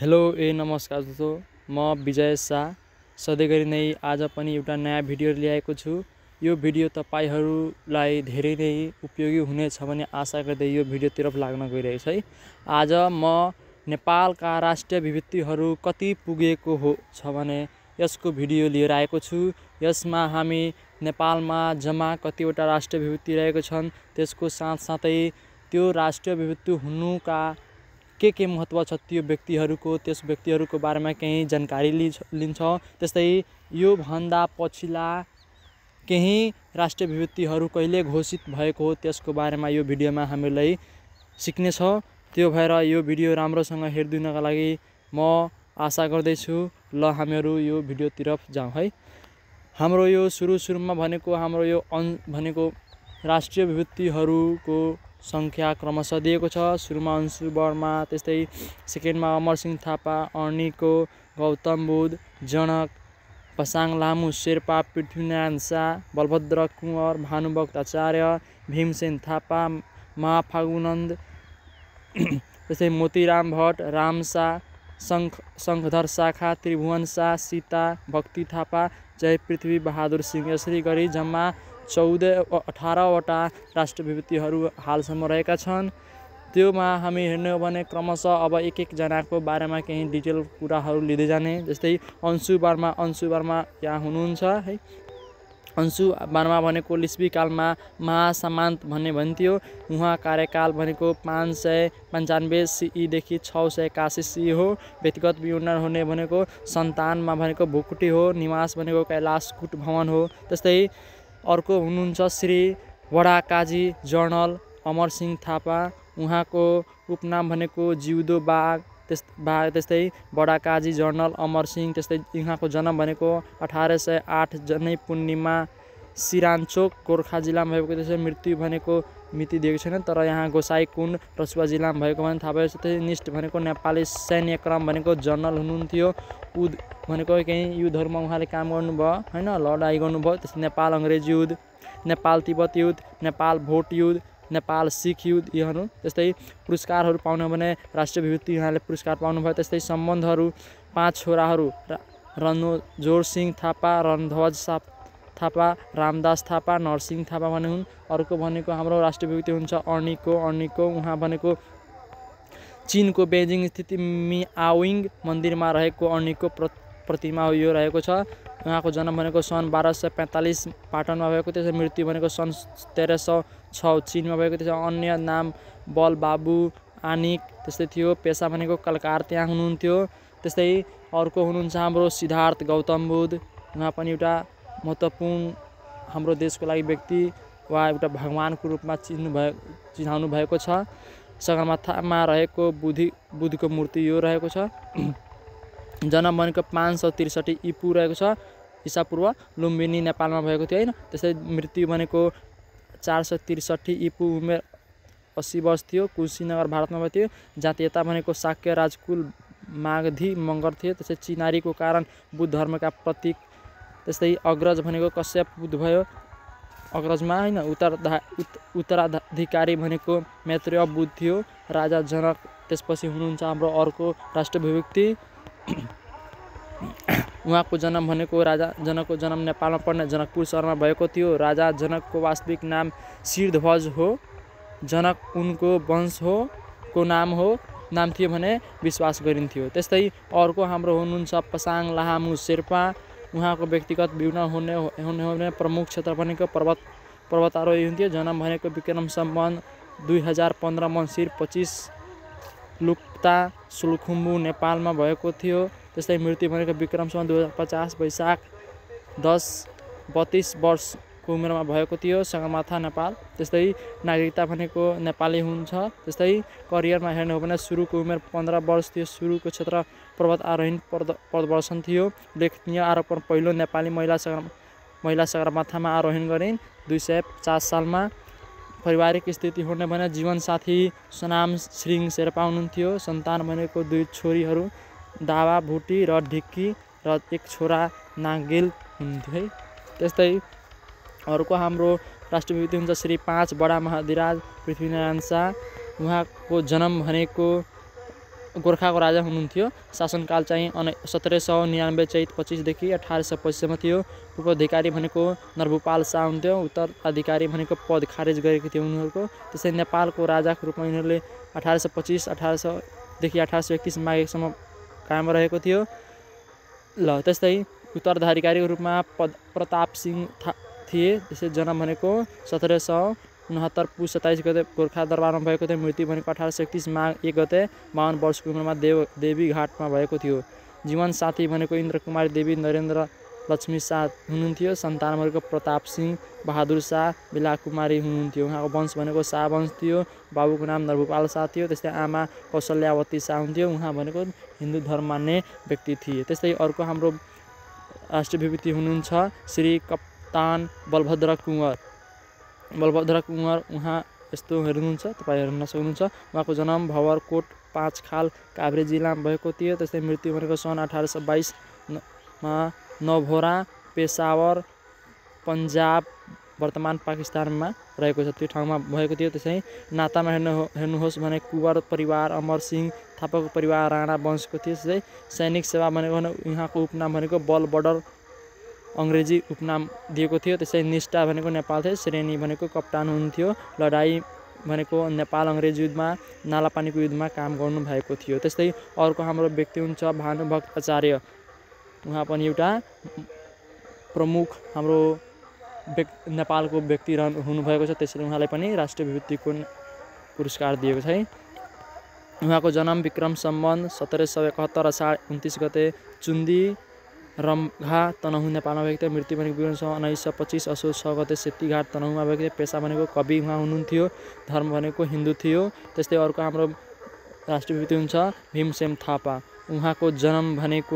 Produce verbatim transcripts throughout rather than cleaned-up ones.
Hello ए नमस्कार दोस्तों, म विजय शाह सधैँ गरी नै आज पनि एउटा नयाँ भिडियो ल्याएको छु। यो भिडियो तपाईहरूलाई धेरै नै उपयोगी हुनेछ भन्ने आशा गर्दै यो भिडियोतिर लाग्न गइरहेको छ है। आज म नेपालका राष्ट्रिय विभूतिहरू कति पुगेको हो छ भने यसको भिडियो लिएर आएको छु। यसमा हामी नेपालमा जम्मा कतिवटा राष्ट्रिय विभूति रहेको छन्, त्यसको साथसाथै त्यो राष्ट्रिय विभूति हुनुका के के महत्त्व छ त्यो व्यक्तिहरूको त्यस व्यक्तिहरूको बारेमा केही जानकारी लिन्छौँ। त्यस्तै यो भन्दा पछिल्ला केही राष्ट्रिय विभूतिहरू कहिले घोषित भएको हो त्यसको बारेमा यो भिडियोमा हामीलाई सिक्नेछौँ। त्यो भएर यो भिडियो राम्रोसँग हेरिदिनका लागि म आशा गर्दैछु। ल हामीहरू यो भिडियोतिर जाउँ है। हाम्रो यो सुरु सुरुमा भनेको हाम्रो यो अन भनेको राष्ट्रिय विभूतिहरूको संख्या क्रमशः दिएको छ। सुरुमा अंशु वर्मा, त्यस्तै सेकेन्डमा अमरसिंह थापा, अर्निको, गौतम बुद्ध, जनक, पसाङ लामु शेर्पा, पृथ्वीनारायण शाह, बलभद्र कुँवर, भानुभक्त आचार्य, भीमसेन थापा, महाफागुनन्द, त्यस्तै मोतीराम भट्ट, राम शाह, शङ्ख शङ्खधर शाखा, त्रिभुवन शाह, सीता भक्ति थापा, जय पृथ्वी बहादुर सिंह। यसरी गरी जम्मा चौध अठारवटा राष्ट्रिय विभूतिहरू हालसम्म रहेका छन्। त्योमा हामी हेर्ने हो भने क्रमशः अब एक एकजनाको बारेमा केही डिटेल कुराहरू लिँदै जाने। जस्तै अंशु वर्मा अंशु वर्मा यहाँ हुनुहुन्छ है। अंशु वर्मा भनेको लिच्छवी कालमा महासामन्त भन्ने भन्थ्यो। उहाँ कार्यकाल भनेको पाँच सय पन्चानब्बे सिईदेखि छ सय एकासी सी हो। व्यक्तिगत विवरण हुने भनेको सन्तानमा भनेको भुकुटी हो। निवास भनेको कैलाशकूट भवन हो। त्यस्तै अर्को हुनुहुन्छ श्री बडा काजी जनरल अमरसिंह थापा। उहाँको उपनाम भनेको जिउँदो बाघ त्यस बाघ त्यस्तै बडा काजी जनरल अमरसिंह। त्यस्तै उहाँको जन्म भनेको अठार सय आठ जनै पूर्णिमा सिरानचोक गोर्खा जिल्लामा भएको। त्यसै मृत्यु भनेको मिति दिएको छैन, तर यहाँ गोसाइकुण्ड रसुवा जिल्लामा भएको भने थाहा भयो। त्यस्तै निष्ठ भनेको नेपाली सैन्य क्रम भनेको जनरल हुनुहुन्थ्यो। उद भनेको केही युद्धहरूमा उहाँले काम गर्नुभयो होइन, लडाइँ गर्नुभयो। त्यस्तै नेपाल अङ्ग्रेज युद्ध, नेपाल तिब्बत युद्ध, नेपाल भोट युद्ध, नेपाल सिख युद्ध यीहरू। त्यस्तै पुरस्कारहरू पाउनु भने राष्ट्रिय विभूति उहाँले पुरस्कार पाउनुभयो। त्यस्तै सम्बन्धहरू पाँच छोराहरू रणजोर सिंह थापा, रणध्वज थापा, रामदास थापा, नरसिंह थापा भने हुन्। अर्को भनेको हाम्रो राष्ट्रिय विभूति हुन्छ अर्निको अर्निको उहाँ भनेको चीनको बेजिङ स्थित मिआविङ मन्दिरमा रहेको अर्निको प्रतिमा हो, यो रहेको छ। उहाँको जन्म भनेको सन् बाह्र सय पैँतालिस पाटनमा भएको। त्यसै मृत्यु भनेको सन् तेह्र सौ छ चीनमा भएको। त्यसै अन्य नाम बल बाबु आनिक त्यस्तै थियो। पेसा भनेको कलकार त्यहाँ हुनुहुन्थ्यो। त्यस्तै अर्को हुनुहुन्छ हाम्रो सिद्धार्थ गौतम बुद्ध। उहाँ पनि एउटा महत्त्वपूर्ण हाम्रो देशको लागि व्यक्ति वा एउटा भगवानको रूपमा चिन्नु भयो चिनाउनु भएको छ। सगरमाथामा रहेको बुद्धि बुद्धको मूर्ति यो रहेको छ। जन्म भनेको पाँच सौ त्रिसठी इपू रहेको छ ईसापूर्व, लुम्बिनी नेपालमा भएको थियो होइन। त्यसै मृत्यु भनेको चार सय त्रिसठी इपू, उमेर अस्सी वर्ष थियो। कुशीनगर भारतमा भएको थियो। जातीयता भनेको शाक्य राजकुल मागधी मगर थियो। त्यसै चिनारीको कारण बुद्ध धर्मका प्रतीक। त्यस्तै अग्रज भनेको कश्यप बुद्ध भयो अग्रजमा होइन। उत्तराधा उत्तराधिकारी भनेको मैत्रेय बुद्ध थियो। राजा जनक त्यसपछि हुनुहुन्छ हाम्रो अर्को राष्ट्रिय विभूति। उहाँको जन्म भनेको राजा जनकको जन्म नेपालमा पर्ने जनकपुर सहरमा भएको थियो। राजा जनकको वास्तविक नाम शिरध्वज हो। जनक उनको वंश हो को नाम हो नाम थियो भने विश्वास गरिन्थ्यो। त्यस्तै अर्को हाम्रो हुनुहुन्छ पसाङ लामु शेर्पा। उहाँको व्यक्तिगत विवरण हुने हुने हो भने प्रमुख क्षेत्र भनेको पर्वत पर्वतारोही हुन्थ्यो। जन्म भनेको विक्रम सम्वत दुई हजार पन्ध्र मङ्सिर पच्चिस लुक्ता सुलखुम्बु नेपालमा भएको थियो। त्यस्तै मृत्यु भनेको विक्रम सम्वत दुई हजार पचास वैशाख दस बत्तिस वर्षको उमेरमा भएको थियो, सगरमाथा नेपाल। त्यस्तै नागरिकता भनेको नेपाली हुन्छ। त्यस्तै करियरमा हेर्ने हो भने सुरुको उमेर पन्ध्र वर्ष थियो। सुरुको क्षेत्र पर्वत आरोहण प्रदर्शन थियो। उल्लेखनीय आरोपण पहिलो नेपाली महिला सगर महिला सगरमाथामा आरोहण गरिन् दुई सय पचास सालमा। पारिवारिक स्थिति हेर्ने भने जीवनसाथी सोनाम श्रिङ शेर्पा हुनुहुन्थ्यो। सन्तान भनेको दुई छोरीहरू दावा भुटी र ढिक्की र एक छोरा नागेल हुनुहुन्थ्यो है। त्यस्तै अर्को हाम्रो राष्ट्रिय विभूति हुन्छ श्री पाँच बडा महाधिराज पृथ्वीनारायण शाह। उहाँको जन्म भनेको गोर्खाको राजा हुनुहुन्थ्यो। शासनकाल चाहिँ अन सत्र सौ निनानब्बे चैत पच्चिसदेखि अठार सौ पच्चिससम्म थियो। पूर्वाधिकारी भनेको नरभूपाल शाह हुन्थ्यो। उत्तराधिकारी भनेको पद खारेज गरेको थियो उनीहरूको। त्यसै नेपालको राजाको रूपमा यिनीहरूले अठार सौ पच्चिस अठार सौदेखि अठार सौ एकतिस माघसम्म कायम रहेको थियो। ल त्यस्तै उत्तराधिकारीको रूपमा पद प्रताप सिंह थिए। त्यसै जन्म भनेको सत्र सौ उनहत्तर पुस सत्ताइस गते गोर्खा दरबारमा भएको थियो। मृत्यु भनेको अठार सौ एकतिस माघ एक गते बाहन वर्षको उमेरमा देव देवी घाटमा भएको थियो। जीवन साथी भनेको इन्द्र कुमारी देवी नरेन्द्र लक्ष्मी शाह हुनुहुन्थ्यो। सन्तान भनेको प्रताप सिंह बहादुर शाह बेला कुमारी हुनुहुन्थ्यो। उहाँको वंश भनेको शाह वंश थियो। बाबुको नाम नरभूपाल शाह थियो। त्यस्तै आमा कौशल्यावती शाह हुन्थ्यो। उहाँ भनेको हिन्दू धर्म मान्ने व्यक्ति थिए। त्यस्तै अर्को हाम्रो राष्ट्रिय विभूति हुनुहुन्छ श्री कप्तान बलभद्र कुँवर। बलभद्र कुँवर उहाँ यस्तो हेर्नुहुन्छ, तपाईँ हेर्न सक्नुहुन्छ। उहाँको जन्म भवरकोट पाँच खाल काभ्रे जिल्लामा भएको थियो। त्यस्तै मृत्यु भनेको सन् अठार सौ बाइसमा नौभोरा पेसावर पन्जाब वर्तमान पाकिस्तानमा रहेको छ त्यो ठाउँमा भएको थियो। त्यसै नातामा हेर्नु हेर्नुहोस् भने कुँवर परिवार अमर सिंह थापाको परिवार राणा वंशको थियो। त्यसै सैनिक सेवा भनेको उहाँको उपनाम भनेको बल बर्डर अङ्ग्रेजी उपनाम दिएको थियो। त्यसै निष्ठा भनेको नेपाल थियो। श्रेणी भनेको कप्तान हुनुहुन्थ्यो। लडाइँ भनेको नेपाल अङ्ग्रेज युद्धमा नालापानीको युद्धमा काम गर्नुभएको थियो। त्यस्तै अर्को हाम्रो व्यक्ति हुन्छ भानुभक्त आचार्य। उहाँ पनि एउटा प्रमुख हाम्रो व्यक्ति नेपालको व्यक्ति रहनु हुनुभएको छ। त्यसैले उहाँलाई पनि राष्ट्रिय विभूतिको पुरस्कार दिएको छ है। उहाँको जन्म विक्रम सम्वत सत्र सौ एकहत्तर असाढ उन्तिस गते चुन्दी रम्घा तनहुँ नेपालमा भएको थियो। मृत्यु भनेको विक्रम सम्वत उन्नाइस सौ पच्चिस असोज छ गते सेतीघाट तनहुँमा भएको थियो। पेसा भनेको कवि उहाँ हुनुहुन्थ्यो। धर्म भनेको हिन्दू थियो। त्यस्तै अर्को हाम्रो राष्ट्रिय विभूति हुन्छ भीमसेन थापा। उहाँको जन्म भनेको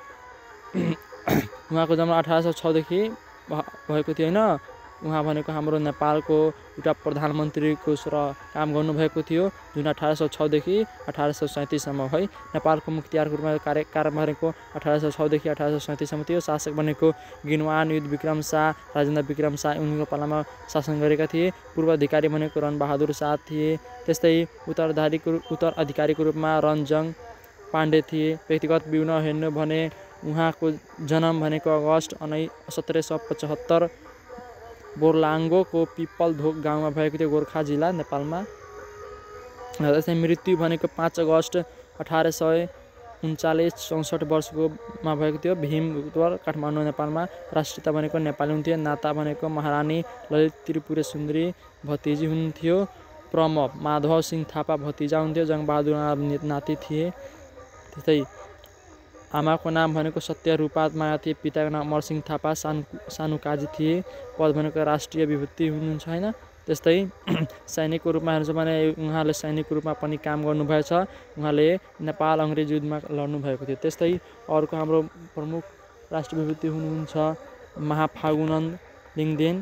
उहाँको जन्म अठार सौ छदेखि भएको थियो होइन। उहाँ भनेको हाम्रो नेपालको एउटा प्रधानमन्त्रीको र काम गर्नुभएको थियो जुन अठार सौ छदेखि अठार सौ सैँतिससम्म है। नेपालको मुख्तियारको रूपमा कार्यकाल भनेको अठार सौ छदेखि अठार सौ सैँतिससम्म थियो। शासक भनेको गिनवान युद्ध विक्रम शाह राजेन्द्र विक्रम शाह उनीको पालामा शासन गरेका थिए। पूर्वाधिकारी भनेको रणबहादुर शाह थिए। त्यस्तै उत्तराधिकारीको उत्तराधिकारीको रूपमा रन्जङ पाण्डे थिए। व्यक्तिगत विवरण हेर्नु भने उहाँको जन्म भनेको अगस्त उन्नाइ सत्र सौ पचहत्तर बोर्लाङ्गोको पिपलधोक गाउँमा भएको थियो गोर्खा जिल्ला नेपालमा। त्यसै मृत्यु भनेको पाँच अगस्त अठार सय उन्चालिस चौसठ वर्षकोमा भएको थियो भीमगुतवर काठमाडौँ नेपालमा। राष्ट्रियता भनेको नेपाली हुन्थ्यो। नाता भनेको महारानी ललित त्रिपुरे सुन्दरी भतिजी हुनुहुन्थ्यो। प्रमुख माधव सिंह थापा भतिजा हुन्थ्यो। जङ्गबहादुर नाति थिए। त्यस्तै आमाको नाम भनेको सत्यरूपा माया थिए। पिताको नाम अमरसिंह थापा सानु सानु काजी थिए। पद भनेको राष्ट्रिय विभूति हुनुहुन्छ होइन। त्यस्तै सैनिकको रूपमा हेर्नु भने उहाँले सैनिकको रूपमा पनि काम गर्नुभएछ। उहाँले नेपाल अङ्ग्रेज युद्धमा लड्नुभएको थियो। त्यस्तै अर्को हाम्रो प्रमुख राष्ट्रिय विभूति हुनुहुन्छ महाफागुनन्द लिङदेन।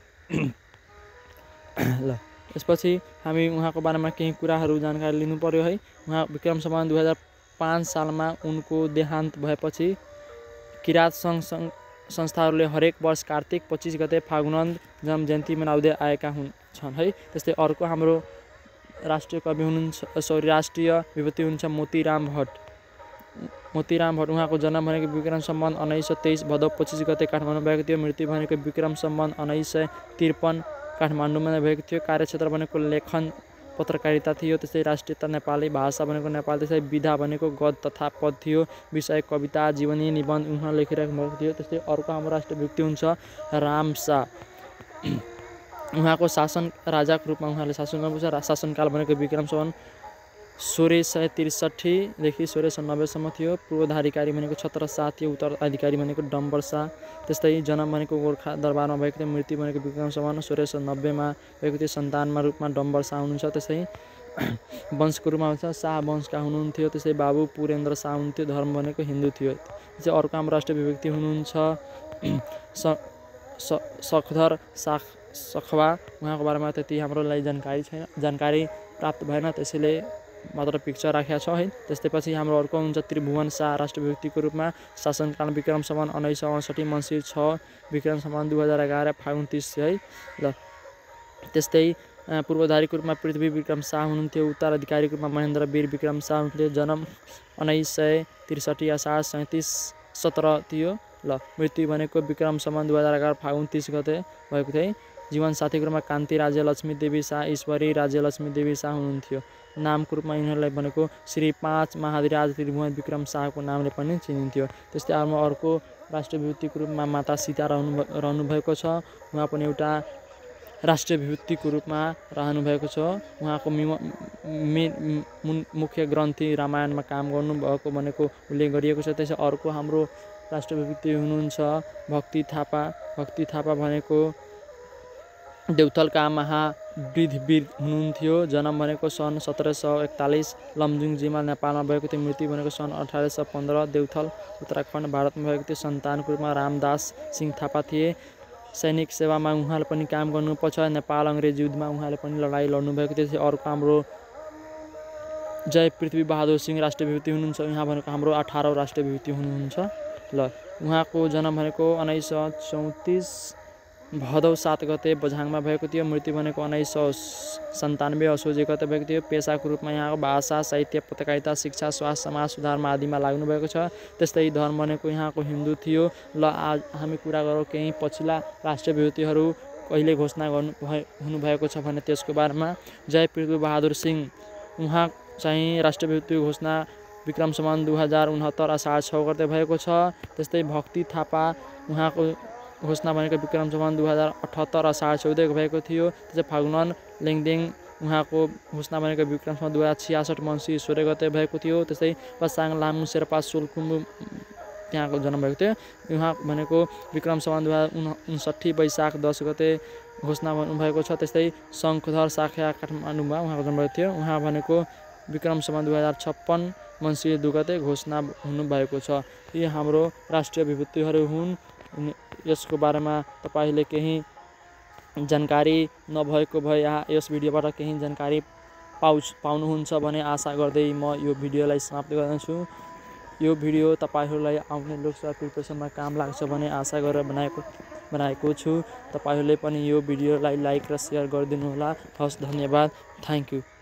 ल यसपछि हामी उहाँको बारेमा केही कुराहरू जानकारी लिनु पर्यो है। उहाँ विक्रम सम्वत दुई हजार पाँच सालमा उनको देहान्त भएपछि किराँत सङ्घ संस्थाहरूले हरेक वर्ष कार्तिक पच्चिस गते फागुनन्द जन्म जयन्ती मनाउँदै आएका हुन्छन् है। त्यस्तै अर्को हाम्रो राष्ट्रिय कवि हुनुहुन्छ सरी राष्ट्रिय विभूति हुन्छ मोतीराम भट्ट। मोतीराम भट्ट उहाँको जन्म भनेको विक्रम सम्वत उन्नाइस सय तेइस भदौ पच्चिस गते काठमाडौँ भएको थियो। मृत्यु भनेको विक्रम सम्वत उन्नाइस सय त्रिपन्न काठमाडौँमा भएको थियो। कार्यक्षेत्र भनेको लेखन पत्रकारिता थियो। त्यस्तै राष्ट्रियता नेपाली, भाषा भनेको नेपाली, त्यसै विधा भनेको गद्य तथा पद थियो। विषय कविता जीवनी निबन्ध उहाँ लेखिराख्नु भएको थियो। त्यस्तै अर्को हाम्रो राष्ट्रिय व्यक्ति हुन्छ रामशाह। उहाँको शासन राजाको रूपमा उहाँले शासन गर्नुहुन्छ। शासनकाल भनेको विक्रम सम्वत सोह्र सय त्रिसठीदेखि सोह्र सय नब्बेसम्म थियो। पूर्वाधिकारी भनेको छत्र शाह थियो। उत्तराधिकारी भनेको डम्बर शाह। त्यस्तै जन्म भनेको गोर्खा दरबारमा भएको थियो। मृत्यु भनेको विक्रम सम्वत सोह्र सय नब्बेमा भएको थियो। सन्तानमा रूपमा डम्बर शाह हुनुहुन्छ। त्यसै वंशको रूपमा हुन्छ शाह वंशका हुनुहुन्थ्यो। त्यसै बाबु पुरेन्द्र शाह हुनुहुन्थ्यो। धर्म भनेको हिन्दू थियो। त्यसै अर्को हाम्रो राष्ट्रिय विभूति हुनुहुन्छ सखधर साख सखवा। उहाँको बारेमा त्यति हाम्रो लागि जानकारी छैन जानकारी प्राप्त भएन। त्यसैले मात्र पिक्चर राखेको छ है। त्यस्तै पछि हाम्रो अर्को हुन्छ त्रिभुवन शाह राष्ट्रिय व्यक्तिको रूपमा। शासनकाल विक्रम सम्वत उन्नाइस सय अडसठी मङ्सिर छ विक्रम सम्वत दुई हजार एघार फागुन तिस है। ल त्यस्तै पूर्वाधिकारी रूपमा पृथ्वी विक्रम शाह हुनुहुन्थ्यो। उत्तराधिकारी रूपमा महेन्द्र वीर विक्रम शाह हुनुहुन्थ्यो। जन्म उन्नाइस सय त्रिसठी असार सैँतिस सत्र थियो। ल मृत्यु भनेको विक्रम सम्वत दुई हजार एघार फागुन तीस गते भएको थियो। जीवनसाथीको रूपमा कान्ति राज्यलक्ष्मी देवी शाह, ईश्वरी राज्यलक्ष्मी देवी शाह हुनुहुन्थ्यो। नामको रूपमा यिनीहरूलाई भनेको श्री पाँच महाधिराज त्रिभुवन विक्रम शाहको नामले पनि चिनिन्थ्यो। त्यस्तै अर्को राष्ट्रिय विभूतिको रूपमा माता सीता रहनु रहनुभएको छ। उहाँ पनि एउटा राष्ट्रिय विभूतिको रूपमा रहनुभएको छ। उहाँको मे मुख्य ग्रन्थि रामायणमा काम गर्नुभएको भनेको उल्लेख गरिएको छ। त्यसै अर्को हाम्रो राष्ट्रिय विभूति हुनुहुन्छ भक्ति थापा। भक्ति थापा भनेको देउथलका महावृद्धवीर हुनुहुन्थ्यो। जन्म भनेको सन् सत्र सय एकतालिस लमजुङ जिमा नेपालमा भएको थियो। मृत्यु भनेको सन् अठार सय पन्ध्र देउथल उत्तराखण्ड भारतमा भएको थियो। सन्तानको रूपमा रामदास सिंह थापा थिए। सैनिक सेवामा उहाँले पनि काम गर्नुपर्छ। नेपाल अङ्ग्रेज युद्धमा उहाँले पनि लडाइँ लड्नुभएको थियो। अर्को हाम्रो जय पृथ्वी बहादुर सिंह राष्ट्रिय विभूति हुनुहुन्छ। उहाँ भनेको हाम्रो अठारौँ राष्ट्रिय विभूति हुनुहुन्छ। ल उहाँको जन्म भनेको उन्नाइस सय चौतिस भदौ सात गते बझाङमा भएको थियो। मृत्यु भनेको उन्नाइस सय सन्तानब्बे असोजी गते भएको थियो। पेसाको रूपमा यहाँको भाषा साहित्य पत्रकारिता शिक्षा स्वास्थ्य समाज सुधारमा आदिमा लाग्नुभएको छ। त्यस्तै धर्म भनेको यहाँको हिन्दू थियो। ल आज हामी कुरा गरौँ केही पछिल्ला राष्ट्रिय विभूतिहरू कहिले घोषणा गर्नु हुनुभएको छ भने त्यसको बारेमा। जय पृथ्वी बहादुर सिंह उहाँ चाहिँ राष्ट्रिय विभूति घोषणा विक्रम सम्वत दुई हजार उनहत्तर असार छ गते भएको छ। त्यस्तै भक्ति थापा उहाँको घोषणा भनेको विक्रम सम्वत दुई हजार अठहत्तर असार चौध भएको थियो। त्यसै फागुनन लेङदेङ उहाँको घोषणा भनेको विक्रम सम्वत दुई हजार छियासठ मङ्सिर सोह्र गते भएको थियो। त्यस्तै पसाङ लामु शेर्पा सोलखुम्बु त्यहाँको जन्म भएको थियो। उहाँ भनेको विक्रम सम्वत दुई हजार उनसट्ठी वैशाख दस गते घोषणा भएको छ। त्यस्तै शङ्खधर साख्या काठमाडौँमा उहाँको जन्म भएको थियो। उहाँ भनेको विक्रम सम्वत दुई हजार छप्पन्न मङ्सिर दुई गते घोषणा हुनुभएको छ। यी हाम्रो राष्ट्रिय विभूतिहरू हुन्। यसको बारेमा तपाईहरूले केही जानकारी नभएको भए यहाँ यस भिडियोबाट केही जानकारी पाउ पाउनुहुन्छ भने आशा गर्दै म यो भिडियोलाई समाप्त गर्दछु। यो भिडियो तपाईँहरूलाई आउने लोकसभा प्रिपरेसनमा काम लाग्छ भने आशा गरेर बनाएको बनाएको छु। तपाईँहरूले पनि यो भिडियोलाई लाइक र सेयर गरिदिनु होला। हस्, धन्यवाद। Thank you.